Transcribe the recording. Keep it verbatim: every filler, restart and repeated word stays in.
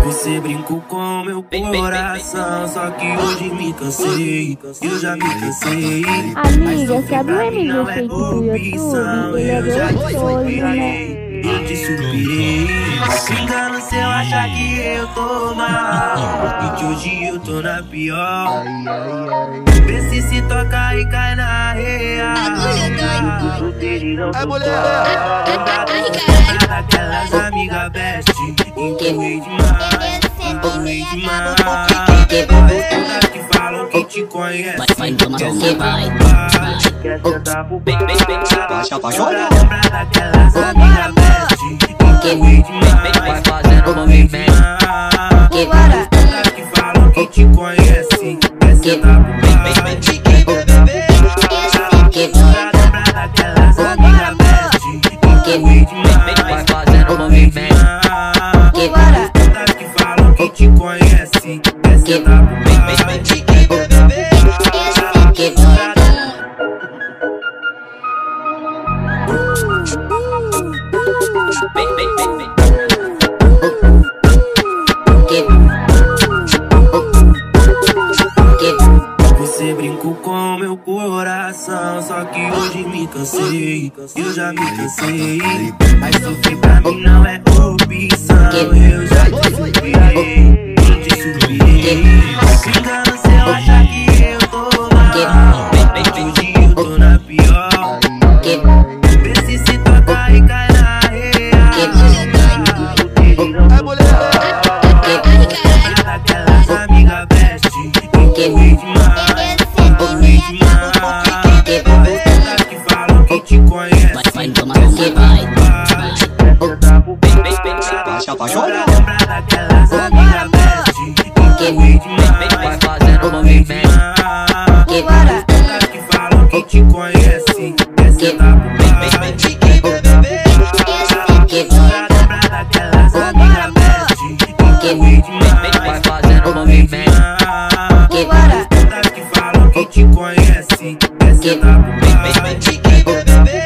Você brincou com meu coração, só que hoje me cansei, eu já me cansei. Amiga, sabe o amigo fake do YouTube? Ele é gostoso, né? Eu te superei. Engano se eu achar que eu tô mal e que hoje eu tô na pior. Vê se se toca e cai na real. É mulher, lembra daquelas amigas best, empurrei demais, empurrei demais. Todas que falam que te conhecem, vai, toma, quer toma, ser vai, papai, quer sentar pro pai. baixa, baixa, olha. Lembra daquelas amigas best, empurrei demais, vai fazendo movimento. todas que falam que te conhecem, quer sentar pro pai. Lembra daquelas amigas best, empurrei demais, Vai fazendo movimento. todas que falam que te conhecem, quer sentar pro pai. Você brincou com meu coração, só que hoje me cansei, eu já me cansei. Mas sofrer pra mim não é opção, eu já te superei, eu te superei. Engano se eu achar que eu tô mal, hoje eu tô na pior. Vê se se toca e cai na real. É mulher, Daquelas amigas best, empurrei demais, empurrei demais. Todas que falam que te conhecem, Vai, toma, toma, vai, baixa, baixa, olha. lembra daquelas amigas best, empurrei demais, vai fazendo movimento. todas que falam que te conhecem, quer sentar pro pai. Lembra daquelas amigas best, empurrei demais, Vai fazendo movimento. todas que falam que te conhecem, quer sentar pro pai.